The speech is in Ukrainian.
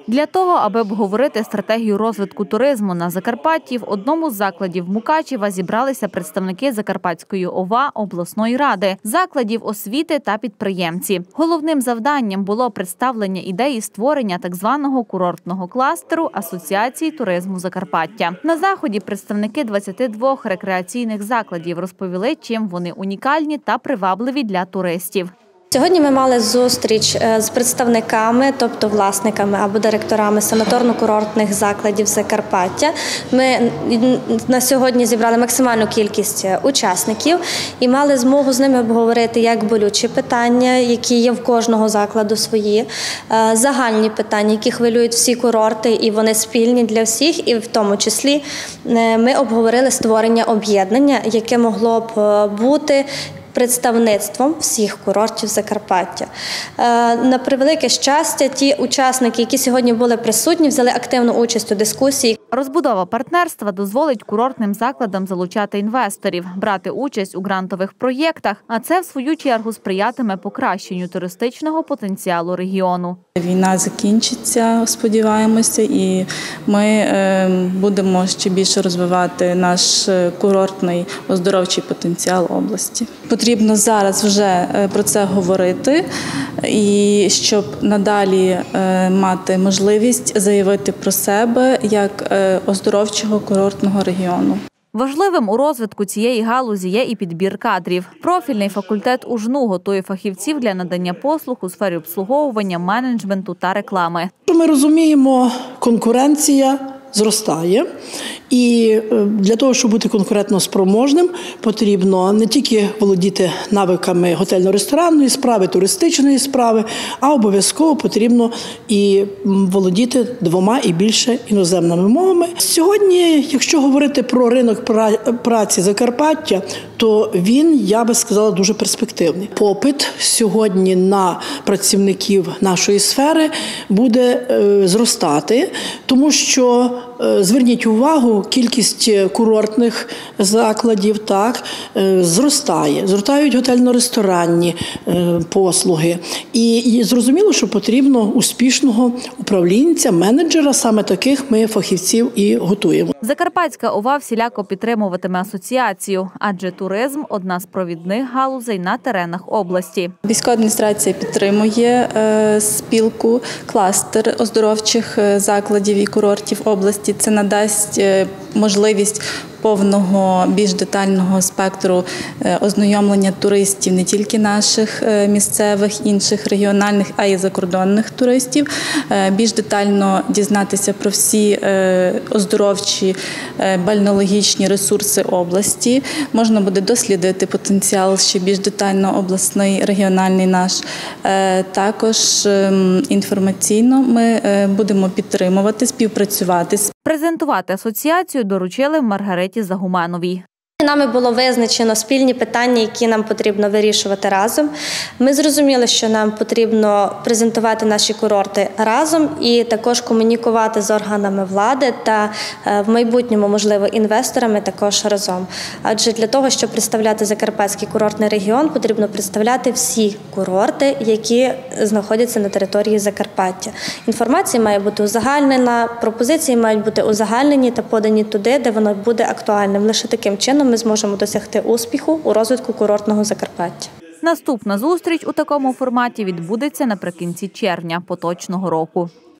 Для того, аби обговорити стратегію розвитку туризму на Закарпатті, в одному з закладів Мукачева зібралися представники Закарпатської ОВА, обласної ради, закладів освіти та підприємці. Головним завданням було представлення ідеї створення так званого курортного кластеру Асоціації туризму Закарпаття. На заході представники 22 рекреаційних закладів розповіли, чим вони унікальні та привабливі для туристів. Сьогодні ми мали зустріч з представниками, тобто власниками або директорами санаторно-курортних закладів Закарпаття. Ми на сьогодні зібрали максимальну кількість учасників і мали змогу з ними обговорити як болючі питання, які є в кожного закладу свої, загальні питання, які хвилюють всі курорти, і вони спільні для всіх. І в тому числі ми обговорили створення об'єднання, яке могло б бути представництвом всіх курортів Закарпаття. На превелике щастя, ті учасники, які сьогодні були присутні, взяли активну участь у дискусії. Розбудова партнерства дозволить курортним закладам залучати інвесторів, брати участь у грантових проєктах, а це, в свою чергу, сприятиме покращенню туристичного потенціалу регіону. Війна закінчиться, сподіваємося, і ми будемо ще більше розвивати наш курортний оздоровчий потенціал області. Потрібно зараз вже про це говорити, і щоб надалі мати можливість заявити про себе як оздоровчого курортного регіону. Важливим у розвитку цієї галузі є і підбір кадрів. Профільний факультет УЖНУ готує фахівців для надання послуг у сфері обслуговування, менеджменту та реклами. Ми розуміємо, конкуренція зростає. І для того, щоб бути конкурентно спроможним, потрібно не тільки володіти навиками готельно-ресторанної справи, туристичної справи, а обов'язково потрібно і володіти 2 і більше іноземними мовами. Сьогодні, якщо говорити про ринок праці Закарпаття, то він, я би сказала, дуже перспективний. Попит сьогодні на працівників нашої сфери буде зростати, тому що, зверніть увагу, кількість курортних закладів зростає. Зростають готельно-ресторанні послуги. І зрозуміло, що потрібно успішного управлінця, менеджера, саме таких ми фахівців і готуємо. Закарпатська ОВА всіляко підтримуватиме асоціацію, адже туризм – одна з провідних галузей на теренах області. Військова адміністрація підтримує спілку, кластер оздоровчих закладів і курортів області. Це надасть можливість повного, більш детального спектру ознайомлення туристів, не тільки наших місцевих, інших регіональних, а й закордонних туристів, більш детально дізнатися про всі оздоровчі, бальнеологічні ресурси області. Можна буде дослідити потенціал ще більш детально обласний, регіональний наш. Також інформаційно ми будемо підтримувати, співпрацювати. Презентувати асоціацію доручили Маргариті Загуменовій. Нами було визначено спільні питання, які нам потрібно вирішувати разом. Ми зрозуміли, що нам потрібно презентувати наші курорти разом і також комунікувати з органами влади та в майбутньому, можливо, інвесторами також разом. Адже для того, щоб представляти Закарпатський курортний регіон, потрібно представляти всі курорти, які знаходяться на території Закарпаття. Інформація має бути узагальнена, пропозиції мають бути узагальнені та подані туди, де воно буде актуальним. Лише таким чином ми зможемо досягти успіху у розвитку курортного Закарпаття. Наступна зустріч у такому форматі відбудеться наприкінці червня поточного року.